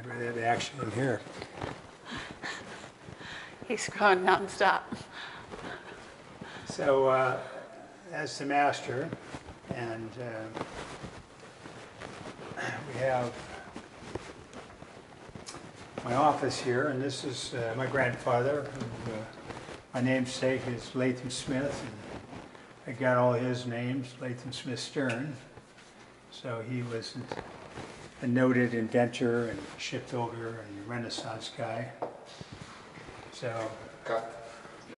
the action in here. He's going nonstop. So that's the master, and we have my office here, and this is my grandfather, who, my namesake is Latham Smith, and I got all his names, Latham Smith Stern. So he was a noted inventor and shipbuilder and Renaissance guy. So Cut.